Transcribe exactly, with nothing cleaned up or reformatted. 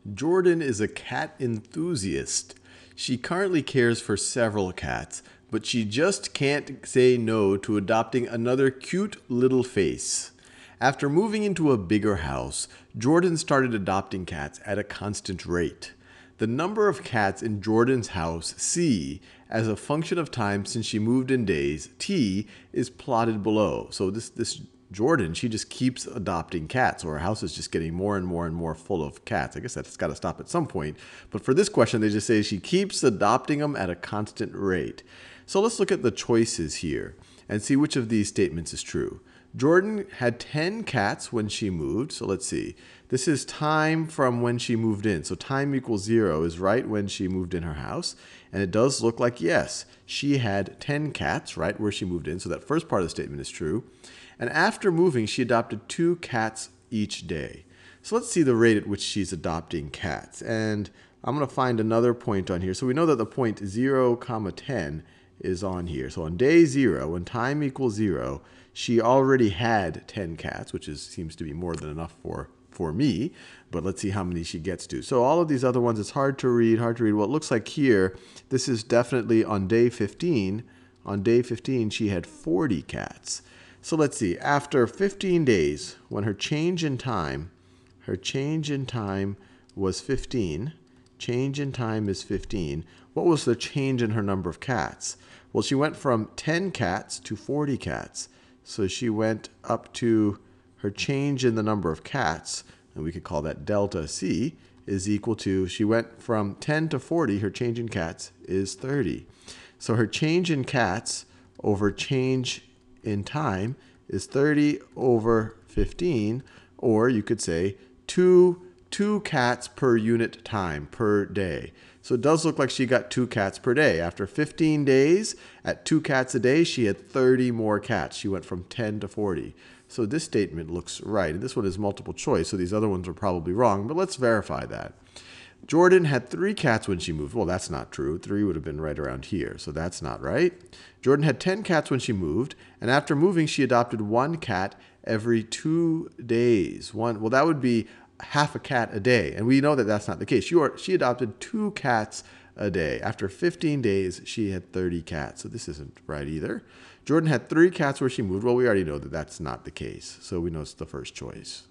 Jordan is a cat enthusiast. She currently cares for several cats, but she just can't say no to adopting another cute little face. After moving into a bigger house, Jordan started adopting cats at a constant rate. The number of cats in Jordan's house, C, as a function of time since she moved in days, T, is plotted below. So this, this Jordan, she just keeps adopting cats, or her house is just getting more and more and more full of cats. I guess that's got to stop at some point. But for this question, they just say she keeps adopting them at a constant rate. So let's look at the choices here and see which of these statements is true. Jordan had ten cats when she moved. So let's see. This is time from when she moved in. So time equals zero is right when she moved in her house. And it does look like, yes, she had ten cats right where she moved in. So that first part of the statement is true. And after moving, she adopted two cats each day. So let's see the rate at which she's adopting cats. And I'm going to find another point on here. So we know that the point zero comma ten is on here. So on day zero, when time equals zero, she already had ten cats, which is seems to be more than enough for, for me. But let's see how many she gets to. So all of these other ones, it's hard to read, hard to read. Well, it looks like here, this is definitely on day fifteen. On day fifteen, she had forty cats. So let's see, after fifteen days, when her change in time, her change in time was fifteen, change in time is fifteen, what was the change in her number of cats? Well, she went from ten cats to forty cats. So she went up to her change in the number of cats, and we could call that delta C, is equal to, she went from ten to forty, her change in cats is thirty. So her change in cats over change in time is thirty over fifteen, or you could say two, two cats per unit time per day. So it does look like she got two cats per day. After fifteen days, at two cats a day, she had thirty more cats. She went from ten to forty. So this statement looks right. And this one is multiple choice, so these other ones are probably wrong, but let's verify that. Jordan had three cats when she moved. Well, that's not true. Three would have been right around here, so that's not right. Jordan had ten cats when she moved, and after moving, she adopted one cat every two days. One, well, that would be half a cat a day, and we know that that's not the case. She, are, she adopted two cats a day. After fifteen days, she had thirty cats, so this isn't right either. Jordan had three cats where she moved. Well, we already know that that's not the case, so we know it's the first choice.